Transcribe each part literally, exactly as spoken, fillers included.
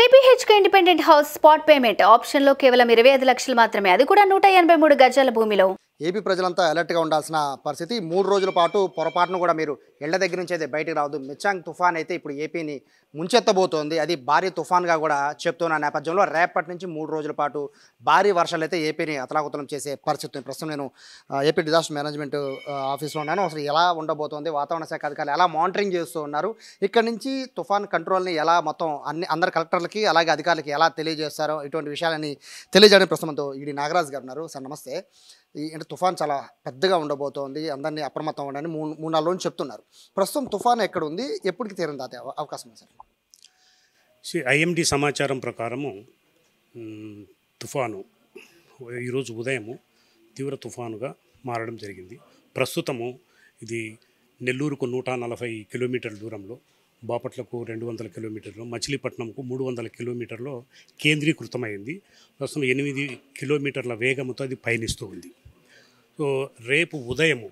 Three BHK independent house spot payment ఆప్షన్లో కేవలం ఇరవై ఐదు లక్షలు మాత్రమే, అది కూడా నూట ఎనభై మూడు గజాల భూమిలో. ఏపీ ప్రజలంతా అలర్ట్గా ఉండాల్సిన పరిస్థితి. మూడు రోజుల పాటు పొరపాటును కూడా మీరు ఇళ్ల దగ్గర నుంచి అయితే బయటకు రావద్దు. మిచాంగ్ తుఫాన్ అయితే ఇప్పుడు ఏపీని ముంచెత్తబోతోంది. అది భారీ తుఫాన్గా కూడా చెప్తున్న నేపథ్యంలో రేపటి నుంచి మూడు రోజుల పాటు భారీ వర్షాలు అయితే ఏపీని అతలాకుతలం చేసే పరిస్థితి. ప్రస్తుతం నేను ఏపీ డిజాస్టర్ మేనేజ్మెంట్ ఆఫీస్లో ఉన్నాను. అసలు ఎలా ఉండబోతోంది, వాతావరణ శాఖ అధికారులు ఎలా మానిటరింగ్ చేస్తూ ఉన్నారు, ఇక్కడ నుంచి తుఫాన్ కంట్రోల్ని ఎలా మొత్తం అన్ని అందరు కలెక్టర్లకి అలాగే అధికారులకి ఎలా తెలియజేస్తారో ఇటువంటి విషయాలని తెలియజేయడానికి ప్రస్తుతంతో ఈడీ నాగరాజు గారు ఉన్నారు. సార్ నమస్తే. ఈ అంటే తుఫాన్ చాలా పెద్దగా ఉండబోతోంది, అందరినీ అప్రమత్తం ఉండని మూడు మూడు నాలుగు రోజులు చెప్తున్నారు. ప్రస్తుతం తుఫాన్ ఎక్కడ ఉంది, ఎప్పటికి తీరం దాటే అవకాశం ఉంది సార్? ఐఎండి సమాచారం ప్రకారము తుఫాను ఈరోజు ఉదయము తీవ్ర తుఫానుగా మారడం జరిగింది. ప్రస్తుతము ఇది నెల్లూరుకు నూట నలభై కిలోమీటర్ల దూరంలో, బాపట్లకు రెండు వందల కిలోమీటర్లు, మచిలీపట్నంకు మూడు వందల కిలోమీటర్లో కేంద్రీకృతమైంది. ప్రస్తుతం ఎనిమిది కిలోమీటర్ల వేగంతో అది పయనిస్తూ ఉంది. సో రేపు ఉదయము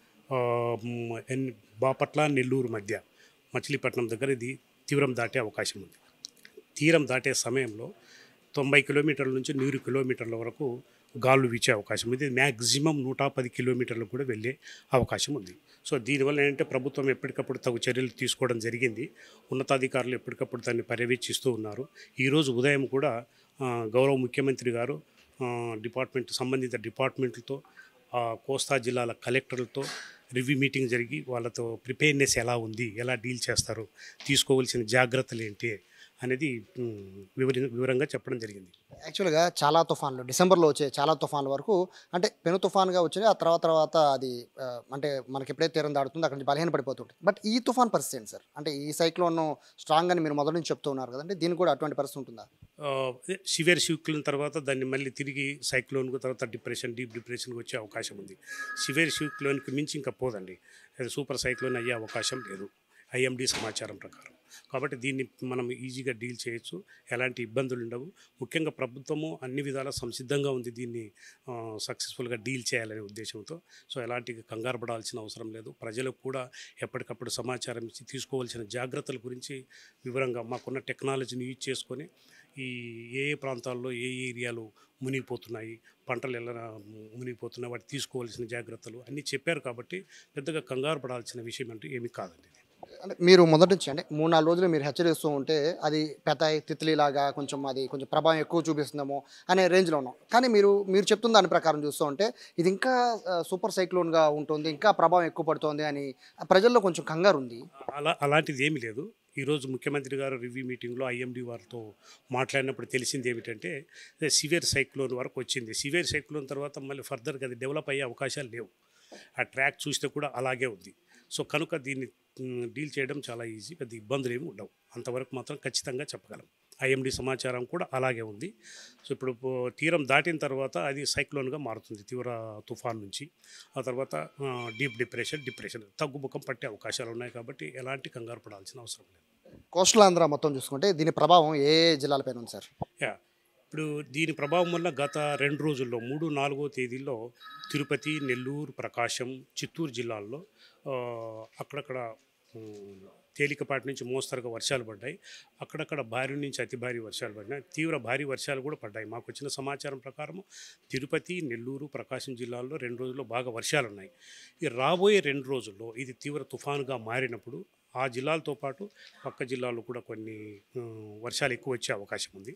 బాపట్ల నెల్లూరు మధ్య మచిలీపట్నం దగ్గర ఇది తీవ్రం దాటే అవకాశం ఉంది. తీరం దాటే సమయంలో తొంభై కిలోమీటర్ల నుంచి నూరు కిలోమీటర్ల వరకు గాలు వీచే అవకాశం ఉంది. మ్యాక్సిమం నూట పది కిలోమీటర్లకు కూడా వెళ్ళే అవకాశం ఉంది. సో దీనివల్ల ఏంటంటే ప్రభుత్వం ఎప్పటికప్పుడు తగు చర్యలు తీసుకోవడం జరిగింది. ఉన్నతాధికారులు ఎప్పటికప్పుడు దాన్ని పర్యవేక్షిస్తూ ఉన్నారు. ఈరోజు ఉదయం కూడా గౌరవ ముఖ్యమంత్రి గారు డిపార్ట్మెంట్ సంబంధిత డిపార్ట్మెంట్లతో, కోస్తా జిల్లాల కలెక్టర్లతో రివ్యూ మీటింగ్ జరిగి వాళ్ళతో ప్రిపేర్నెస్ ఎలా ఉంది, ఎలా డీల్ చేస్తారు, తీసుకోవాల్సిన జాగ్రత్తలు ఏంటి అనేది వివరి వివరంగా చెప్పడం జరిగింది. యాక్చువల్గా చాలా తుఫాన్లు డిసెంబర్లో వచ్చే చాలా తుఫాన్ల వరకు అంటే పెను తుఫాన్గా వచ్చినాయి. ఆ తర్వాత తర్వాత అది అంటే మనకి ఎప్పుడైతే తీరం దాడుతుందో అక్కడి నుంచి బలహీన పడిపోతుంటుంది. బట్ ఈ తుఫాన్ పరిస్థితి ఏంటి సార్? అంటే ఈ సైక్లోన్ స్ట్రాంగ్ అని మీరు మొదటి నుంచి చెప్తూ ఉన్నారు కదంటే, దీనికి కూడా అటువంటి పరిస్థితి ఉంటుందా? సివియర్ సైక్లోన్ తర్వాత దాన్ని మళ్ళీ తిరిగి సైక్లోన్కు తర్వాత డిప్రెషన్ డీప్ డిప్రెషన్కి వచ్చే అవకాశం ఉంది. సివియర్ సైక్లోన్కి మించి ఇంకా పోదండి, అది సూపర్ సైక్లోన్ అయ్యే అవకాశం లేదు ఐఎండి సమాచారం ప్రకారం. కాబట్టి దీన్ని మనం ఈజీగా డీల్ చేయొచ్చు, ఎలాంటి ఇబ్బందులు ఉండవు. ముఖ్యంగా ప్రభుత్వము అన్ని విధాలా సంసిద్ధంగా ఉంది దీన్ని సక్సెస్ఫుల్గా డీల్ చేయాలనే ఉద్దేశంతో. సో ఎలాంటి కంగారు పడాల్సిన అవసరం లేదు. ప్రజలకు కూడా ఎప్పటికప్పుడు సమాచారం ఇచ్చి తీసుకోవాల్సిన జాగ్రత్తల గురించి వివరంగా మాకున్న టెక్నాలజీని యూజ్ చేసుకొని ఈ ఏ ఏ ప్రాంతాల్లో ఏ ఏరియాలు మునిగిపోతున్నాయి, పంటలు ఎలా మునిగిపోతున్నాయి, వాటి తీసుకోవాల్సిన జాగ్రత్తలు అన్నీ చెప్పారు. కాబట్టి పెద్దగా కంగారు పడాల్సిన విషయం అంటే ఏమీ కాదండి. అంటే మీరు మొదటి నుంచి అంటే మూడు నాలుగు రోజులు మీరు హెచ్చరిస్తూ ఉంటే అది పెతాయి తిత్లీలాగా కొంచెం అది కొంచెం ప్రభావం ఎక్కువ చూపిస్తుందేమో అనే రేంజ్లో ఉన్నాం. కానీ మీరు మీరు చెప్తున్న దాని ప్రకారం చూస్తూ ఉంటే ఇది ఇంకా సూపర్ సైక్లోన్గా ఉంటుంది, ఇంకా ప్రభావం ఎక్కువ పడుతుంది అని ప్రజల్లో కొంచెం కంగారు ఉంది. అలా అలాంటిది ఏమీ లేదు. ఈరోజు ముఖ్యమంత్రి గారు రివ్యూ మీటింగ్లో ఐఎండి వారితో మాట్లాడినప్పుడు తెలిసింది ఏమిటంటే సివియర్ సైక్లోన్ వరకు వచ్చింది. సివియర్ సైక్లోన్ తర్వాత మళ్ళీ ఫర్దర్గా అది డెవలప్ అయ్యే అవకాశాలు లేవు. ఆ ట్రాక్ చూస్తే కూడా అలాగే ఉంది. సో కనుక దీన్ని డీల్ చేయడం చాలా ఈజీ, పెద్ద ఇబ్బందులు ఏమి ఉండవు. అంతవరకు మాత్రం ఖచ్చితంగా చెప్పగలం. ఐఎండి సమాచారం కూడా అలాగే ఉంది. సో ఇప్పుడు తీరం దాటిన తర్వాత అది సైక్లోన్గా మారుతుంది తీవ్ర తుఫాన్ నుంచి. ఆ తర్వాత డీప్ డిప్రెషన్ డిప్రెషన్ తగ్గుముఖం పట్టే అవకాశాలు ఉన్నాయి. కాబట్టి ఎలాంటి కంగారు పడాల్సిన అవసరం లేదు. కోస్టల్ ఆంధ్ర మొత్తం చూసుకుంటే దీని ప్రభావం ఏ జిల్లాలపైన ఉంది సార్? యా ఇప్పుడు దీని ప్రభావం వల్ల గత రెండు రోజుల్లో మూడు నాలుగో తేదీల్లో తిరుపతి, నెల్లూరు, ప్రకాశం, చిత్తూరు జిల్లాల్లో అక్కడక్కడ తేలికపాటి నుంచి మోస్తరుగా వర్షాలు పడ్డాయి. అక్కడక్కడ భారీ నుంచి అతి భారీ వర్షాలు పడినాయి. తీవ్ర భారీ వర్షాలు కూడా పడ్డాయి. మాకు వచ్చిన సమాచారం ప్రకారం తిరుపతి, నెల్లూరు, ప్రకాశం జిల్లాల్లో రెండు రోజుల్లో బాగా వర్షాలు ఉన్నాయి. ఈ రాబోయే రెండు రోజుల్లో ఇది తీవ్ర తుఫానుగా మారినప్పుడు ఆ జిల్లాలతో పాటు పక్క జిల్లాల్లో కూడా కొన్ని వర్షాలు ఎక్కువ వచ్చే అవకాశం ఉంది.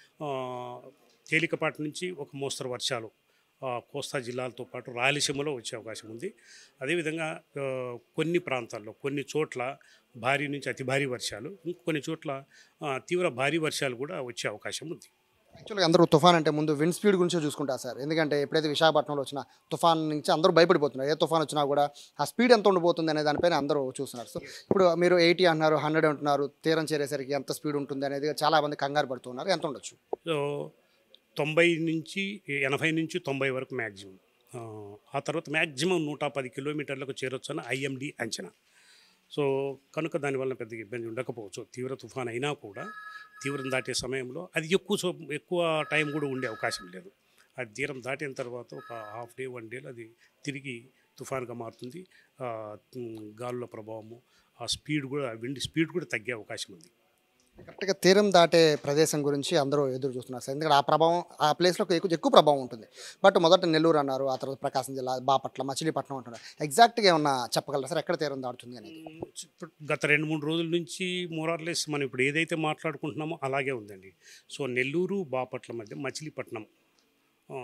తేలికపాటి నుంచి ఒక మోస్తరు వర్షాలు కోస్తా జిల్లాలతో పాటు రాయలసీమలో వచ్చే అవకాశం ఉంది. అదేవిధంగా కొన్ని ప్రాంతాల్లో కొన్ని చోట్ల భారీ నుంచి అతి భారీ వర్షాలు, ఇంకొన్ని చోట్ల తీవ్ర భారీ వర్షాలు కూడా వచ్చే అవకాశం ఉంది. యాక్చువల్గా అందరూ తుఫాన్ అంటే ముందు విండ్ స్పీడ్ గురించి చూసుకుంటారు సార్. ఎందుకంటే ఎప్పుడైతే విశాఖపట్నంలో వచ్చిన తుఫాన్ నుంచి అందరూ భయపడిపోతున్నారు. ఏ తుఫాన్ వచ్చినా కూడా ఆ స్పీడ్ ఎంత ఉండిపోతుంది అనే దానిపైన అందరూ చూస్తున్నారు. సో ఇప్పుడు మీరు ఎయిటీ అంటున్నారు, హండ్రెడ్ అంటున్నారు, తీరం చేరేసరికి ఎంత స్పీడ్ ఉంటుంది అనేది చాలామంది కంగారు పడుతున్నారు. ఎంత ఉండొచ్చు? సో తొంభై నుంచి ఎనభై నుంచి తొంభై వరకు మ్యాక్సిమం. ఆ తర్వాత మ్యాక్సిమం నూట పది కిలోమీటర్లకు చేరొచ్చు అని ఐఎండి అంచనా. సో కనుక దానివల్ల పెద్దగా ఇబ్బంది ఉండకపోవచ్చు. తీవ్ర తుఫాన్ అయినా కూడా తీవ్రం దాటే సమయంలో అది ఎక్కువ ఎక్కువ టైం కూడా ఉండే అవకాశం లేదు. అది తీరం దాటిన తర్వాత ఒక హాఫ్ డే వన్ డేలో అది తిరిగి తుఫాన్గా మారుతుంది. గాలుల ప్రభావము, ఆ స్పీడ్ కూడా, విండ్ స్పీడ్ కూడా తగ్గే అవకాశం ఉంది. కరెక్ట్‌గా తీరం దాటే ప్రదేశం గురించి అందరూ ఎదురు చూస్తున్నారు సార్. ఎందుకంటే ఆ ప్రభావం ఆ ప్లేస్‌లో ఎక్కువ ఎక్కువ ప్రభావం ఉంటుంది. బట్ మొదట నెల్లూరు అన్నారు. ఆ తర్వాత ప్రకాశం జిల్లా, బాపట్ల, మచిలీపట్నం అంటున్నారు. ఎగ్జాక్ట్‌గా ఏమన్నా చెప్పగలరా సార్? ఎక్కడ తీరం దాటుతుంది అనేది? మ్, ఇప్పుడు గత రెండు మూడు రోజుల నుంచి మోరార్లెస్ మనం ఇప్పుడు ఏదైతే మాట్లాడుకుంటున్నామో అలాగే ఉందండి. సో నెల్లూరు బాపట్ల మధ్య మచిలీపట్నం ఆ,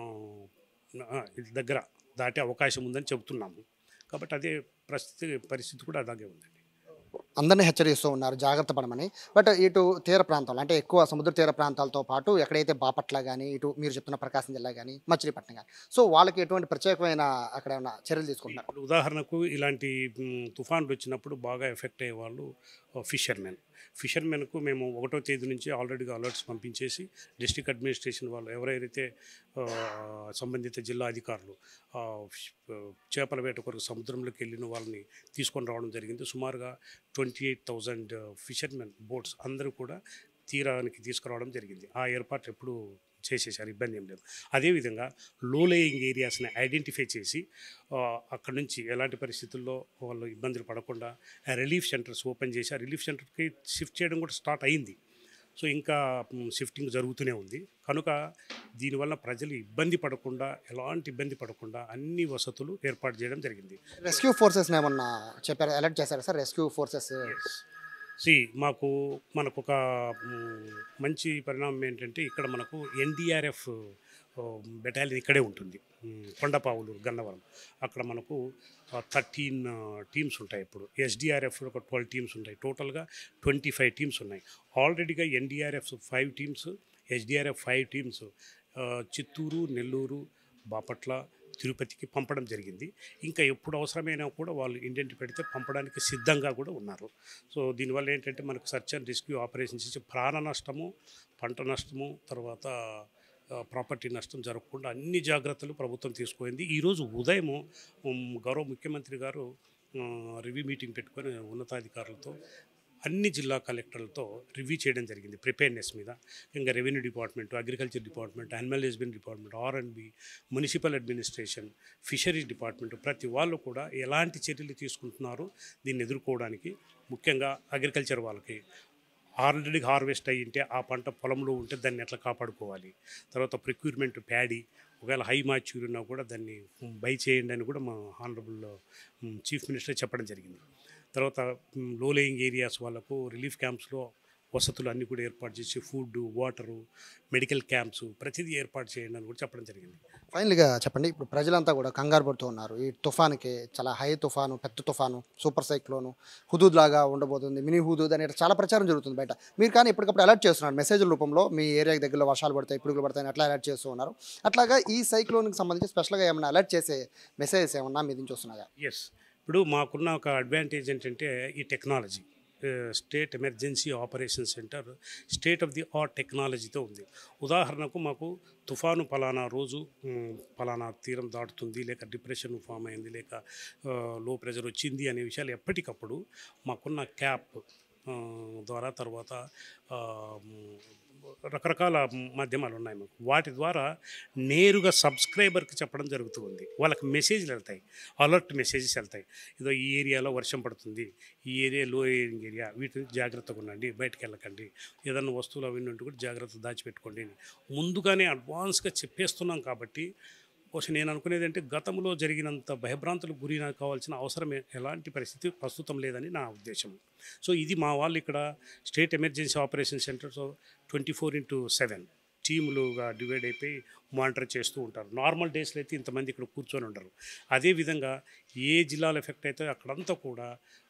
ఆ, ఇది దగ్గర దాటే అవకాశం ఉందని చెబుతున్నాము. కాబట్టి అదే పరిస్థితి పరిస్థితి కూడా అలాగే ఉందండి. అందరిని హెచ్చరిస్తూ ఉన్నారు జాగ్రత్త పడమని. బట్ ఇటు తీర ప్రాంతాలు అంటే ఎక్కువ సముద్ర తీర ప్రాంతాలతో పాటు ఎక్కడైతే బాపట్ల గాని, ఇటు మీరు చెప్తున్న ప్రకాశం జిల్లా గాని, మచిలీపట్నం గాని. సో వాళ్ళకి ఎటువంటి ప్రత్యేకమైన అక్కడ ఏమన్నా చర్యలు తీసుకుంటున్నారా? ఇప్పుడు ఉదాహరణకు ఇలాంటి మ్, తుఫాన్లు వచ్చినప్పుడు బాగా ఎఫెక్ట్ అయ్యే వాళ్ళు ఫిషర్మెన్. ఫిషర్మెన్కు మేము ఒకటో తేదీ నుంచి ఆల్రెడీగా అలర్ట్స్ పంపించేసి డిస్ట్రిక్ట్ అడ్మినిస్ట్రేషన్ వాళ్ళు ఎవరైతే ఆ, సంబంధిత జిల్లా అధికారులు ఆ, ఫిష్- ఆ, చేపల వేట కొరకు సముద్రంలోకి వెళ్ళిన వాళ్ళని తీసుకొని రావడం జరిగింది. సుమారుగా twenty eight thousand fishermen boats అందరూ కూడా తీరానికి తీసుకురావడం జరిగింది. ఆ ఏర్పాట్లు ఎప్పుడు చేసేసారు, ఇబ్బంది ఏం లేదు. అదేవిధంగా లో లేయింగ్ ఏరియాస్ని ఐడెంటిఫై చేసి ఆ, అక్కడ నుంచి ఎలాంటి పరిస్థితుల్లో వాళ్ళు ఇబ్బందులు పడకుండా రిలీఫ్ సెంటర్స్ ఓపెన్ చేసి ఆ రిలీఫ్ సెంటర్కి షిఫ్ట్ చేయడం కూడా స్టార్ట్ అయింది. సో ఇంకా షిఫ్టింగ్ జరుగుతూనే ఉంది. కనుక దీనివల్ల ప్రజలు ఇబ్బంది పడకుండా, ఎలాంటి ఇబ్బంది పడకుండా అన్ని వసతులు ఏర్పాటు చేయడం జరిగింది. రెస్క్యూ ఫోర్సెస్‌ని ఏమన్నా చెప్పారా? అలర్ట్ చేశారా సార్? రెస్క్యూ ఫోర్సెస్ సి మాకు మనకు ఒక మ్, మంచి పరిణామం ఏంటంటే ఇక్కడ మనకు ఎన్డీఆర్ఎఫ్ బెటాలియన్ ఇక్కడే ఉంటుంది. మ్, కొండపావులు గన్నవరం అక్కడ మనకు థర్టీన్ టీమ్స్ ఉంటాయి. ఇప్పుడు ఎస్డిఆర్ఎఫ్ ఒక ట్వెల్వ్ టీమ్స్ ఉంటాయి. టోటల్గా ట్వంటీ ఫైవ్ టీమ్స్ ఉన్నాయి. ఆల్రెడీగా NDRF five teams, SDRF five teams Chittoor, Nellore, Bapatla, తిరుపతికి పంపడం జరిగింది. ఇంకా ఎప్పుడు అవసరమైనా కూడా వాళ్ళు ఇండెంట్ పెడితే పంపడానికి సిద్ధంగా కూడా ఉన్నారు. సో దీనివల్ల ఏంటంటే మనకు సర్చ్ అండ్ రెస్క్యూ ఆపరేషన్స్ ఇచ్చి ప్రాణ నష్టము, పంట నష్టము, తర్వాత ప్రాపర్టీ నష్టం జరగకుండా అన్ని జాగ్రత్తలు ప్రభుత్వం తీసుకుంది. ఈరోజు ఉదయము ఉమ్, గౌరవ ముఖ్యమంత్రి గారు రివ్యూ మీటింగ్ పెట్టుకొని ఉన్నతాధికారులతో అన్ని జిల్లా కలెక్టర్లతో రివ్యూ చేయడం జరిగింది ప్రిపేర్నెస్ మీద. ఇంకా revenue department, agriculture department, animal husbandry department, R and B, municipal administration, fisheries department ప్రతి వాళ్ళు కూడా ఎలాంటి చర్యలు తీసుకుంటున్నారు దీన్ని ఎదుర్కోవడానికి. ముఖ్యంగా అగ్రికల్చర్ వాళ్ళకి ఆల్రెడీ హార్వెస్ట్ అయ్యి ఉంటే ఆ పంట పొలంలో ఉంటే దాన్ని ఎట్లా కాపాడుకోవాలి. తర్వాత ప్రొక్యూర్మెంట్ ప్యాడీ ఒకవేళ హై మాచ్యూర్ ఉన్నా కూడా దాన్ని బై చేయండి అని కూడా మా హానరబుల్ చీఫ్ మినిస్టర్ చెప్పడం జరిగింది. తర్వాత లో లేయింగ్ ఏరియాస్ వాళ్ళకు రిలీఫ్ క్యాంప్స్లో వసతులు అన్నీ కూడా ఏర్పాటు చేసి ఫుడ్, వాటరు, మెడికల్ క్యాంప్స్ ప్రతిదీ ఏర్పాటు చేయండి అని కూడా చెప్పడం జరిగింది. ఫైనల్‌గా చెప్పండి. ఇప్పుడు ప్రజలంతా కూడా కంగారు పడుతూ ఉన్నారు. ఈ తుఫాన్‌కి చాలా హై తుఫాను, పెద్ద తుఫాను, సూపర్ సైక్లోను, హుదూద్ లాగా ఉండబోతుంది, మినీ హుదూద్ అని ఇట్లా చాలా ప్రచారం జరుగుతుంది బయట. మీరు కానీ ఎప్పటికప్పుడు అలర్ట్ చేస్తున్నారు మెసేజ్‌ల రూపంలో. మీ ఏరియాకి దగ్గరలో వర్షాలు పడతాయి, పిడుగులు పడతాయి అని అట్లా అలర్ట్ చేస్తూ ఉన్నారు. అట్లాగా ఈ సైక్లోన్‌కి సంబంధించి స్పెషల్‌గా ఏమన్నా అలర్ట్ చేసే మెసేజెస్ ఏమన్నా మీ నుంచి వస్తున్నాయా? ఎస్, ఇప్పుడు మాకున్న ఒక అడ్వాంటేజ్ ఏంటంటే ఈ technology. State emergency operation centre state of the art టెక్నాలజీతో ఉంది. ఉదాహరణకు మాకు తుఫాను పలానా రోజు మ్, పలానా తీరం దాటుతుంది, లేక డిప్రెషన్ ఫామ్ అయింది, లేక ఆ, లో ప్రెషర్ వచ్చింది అనే విషయాలు ఎప్పటికప్పుడు మాకున్న క్యాప్ ఆ, ద్వారా, తర్వాత ఆ, మ్, రకరకాల మాధ్యమాలు ఉన్నాయి మాకు. వాటి ద్వారా నేరుగా సబ్స్క్రైబర్కి చెప్పడం జరుగుతుంది. వాళ్ళకి మెసేజ్లు వెళ్తాయి, అలర్ట్ మెసేజెస్ వెళ్తాయి. ఇదో ఈ ఏరియాలో వర్షం పడుతుంది, ఈ ఏరియా లో ఏరింగ్ ఏరియా, వీటిని జాగ్రత్తగా ఉండండి, బయటకు వెళ్ళకండి, ఏదన్నా వస్తువులు అవి ఉంటే కూడా జాగ్రత్త దాచిపెట్టుకోండి అని ముందుగానే అడ్వాన్స్గా చెప్పేస్తున్నాం. కాబట్టి బహుశా నేను అనుకునేది అంటే గతంలో జరిగినంత భయభ్రాంతులకు గురి కావాల్సిన అవసరం ఏ- ఎలాంటి పరిస్థితి ప్రస్తుతం లేదని నా ఉద్దేశం. సో ఇది మా వాళ్ళు ఇక్కడ state emergency operation centre so twenty four into seven టీములుగా డివైడ్ అయిపోయి మానిటర్ చేస్తూ ఉంటారు. నార్మల్ డేస్లో అయితే ఇంతమంది ఇక్కడ కూర్చొని ఉండరు. అదేవిధంగా ఏ జిల్లాలో ఎఫెక్ట్ అయితే అక్కడంతా కూడా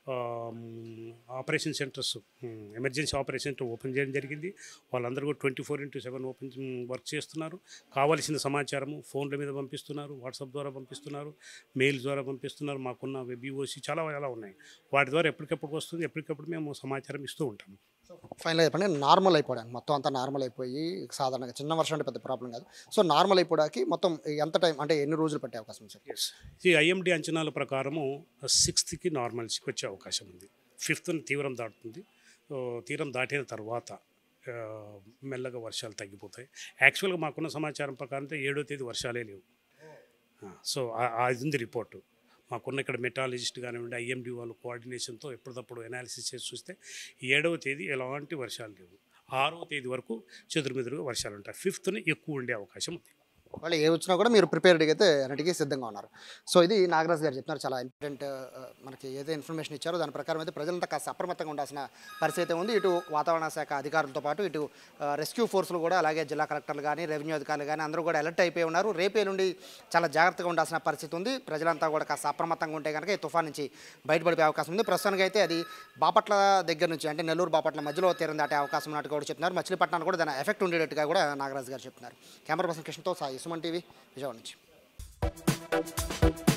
operation centres, emergency operation centre open చేయడం జరిగింది. వాళ్ళందరూ కూడా twenty four into seven open work చేస్తున్నారు. కావాల్సిన సమాచారము ఫోన్ల మీద పంపిస్తున్నారు, వాట్సాప్ ద్వారా పంపిస్తున్నారు, మెయిల్ ద్వారా పంపిస్తున్నారు. మాకున్న వెబ్ఈఓసి చాలా చాలా ఉన్నాయి. వాటి ద్వారా ఎప్పటికెప్పుడు వస్తుంది, ఎప్పటికప్పుడు మేము సమాచారం ఇస్తూ ఉంటాము. ఫైనల్‌గా చెప్పండి. నార్మల్ అయిపోవడానికి మొత్తం అంతా నార్మల్ అయిపోయి సాధారణంగా చిన్న వర్షం అంటే పెద్ద ప్రాబ్లం కాదు. సో నార్మల్ అయిపోవడానికి మొత్తం ఎంత టైం అంటే ఎన్ని రోజులు పట్టే అవకాశం ఉంది సార్? ఎస్, ఈ ఐఎండి అంచనాల ప్రకారము సిక్స్త్కి నార్మల్స్కి వచ్చే అవకాశం ఉంది. ఫిఫ్త్ తీవ్రం దాటుతుంది. సో, తీరం దాటిన తర్వాత ఆ, మెల్లగా వర్షాలు తగ్గిపోతాయి. యాక్చువల్గా మాకున్న సమాచారం ప్రకారం అయితే ఏడో తేదీ వర్షాలే లేవు. ఆ, సో ఆ- అది ఉంది రిపోర్టు. మాకున్న ఇక్కడ మెటాలజిస్ట్ కానివ్వండి ఐఎండి వాళ్ళు కోఆర్డినేషన్తో ఎప్పటికప్పుడు అనాలిసిస్ చేసి చూస్తే ఏడవ తేదీ ఎలాంటి వర్షాలు లేవు, ఆరవ తేదీ వరకు చెదురుమెదురుగా వర్షాలు ఉంటాయి, ఫిఫ్త్ని ఎక్కువ ఉండే అవకాశం ఉంది. వాళ్ళు ఏ వచ్చినా కూడా మీరు ప్రిపేర్డ్గా అయితే అన్నిటికీ సిద్ధంగా ఉన్నారు. సో ఇది నాగరాజు గారు చెప్తున్నారు, చాలా ఇంపార్టెంట్ మనకి ఏదైతే ఇన్ఫర్మేషన్ ఇచ్చారో దాని ప్రకారం అయితే ప్రజలంతా కాస్త అప్రమత్తంగా ఉండాల్సిన పరిస్థితి ఉంది. ఇటు వాతావరణ శాఖ అధికారులతో పాటు ఇటు రెస్క్యూ ఫోర్సులు కూడా, అలాగే జిల్లా కలెక్టర్లు కానీ రెవెన్యూ అధికారులు కానీ అందరూ కూడా అలర్ట్ అయిపోయి ఉన్నారు. రేపే నుండి చాలా జాగ్రత్తగా ఉండాల్సిన పరిస్థితి ఉంది. ప్రజలంతా కూడా కాస్త అప్రమత్తంగా ఉంటే కనుక ఈ తుఫాన్ నుంచి బయటపడిపోయే అవకాశం ఉంది. ప్రస్తుతానికి అయితే అది బాపట్ల దగ్గర నుంచి అంటే నెల్లూరు బాపట్ల మధ్యలో తీరం దాటే అవకాశం ఉన్నట్టు కూడా చెప్తున్నారు. మచిలీపట్నానికి కూడా దాని ఎఫెక్ట్ ఉండేటట్టుగా కూడా నాగరాజు గారు చెప్తున్నారు. కెమెరా పర్సన్ కృష్ణతో సాయి, సుమన్ టీవీ విజయవాడ నుంచి.